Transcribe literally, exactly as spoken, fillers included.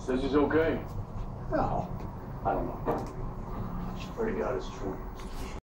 Says he's okay. No, I don't know. Pray to God it's true.